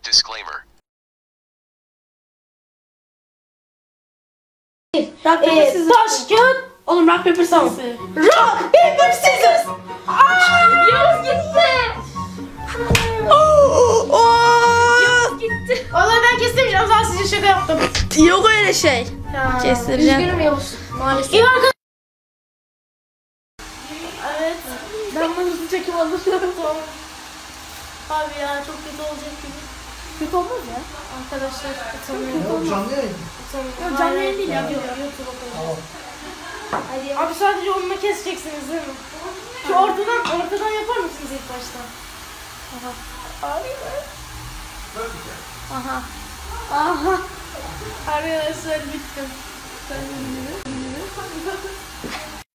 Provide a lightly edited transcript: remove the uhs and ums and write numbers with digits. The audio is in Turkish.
Disclaimer. Rock paper scissors. Taş kağıt. Oğlum rock paper scissors. Rock paper scissors. Yavuz gitti. Yavuz gitti. Vallahi ben kestirmeyeceğim. Zaten size şaka yaptım. Yok öyle şey. Ya, Kestireceğim. üzgünüm Yavuz. Maalesef. İyi arkadaşlar. Evet. Ben bunu hızlı çekim alıyorum. Abi ya çok kötü olacak gibi. Kötü olmaz ya. Arkadaşlar utanıyorum. Canlı yayın. Yok canlı yayın değil ya. YouTube'a koyacağız. Abi sadece onunla keseceksiniz değil mi? Şu ortadan yapar mısınız ilk başta? Aha. Abi aha. Aha. Arkadaşlar bittim.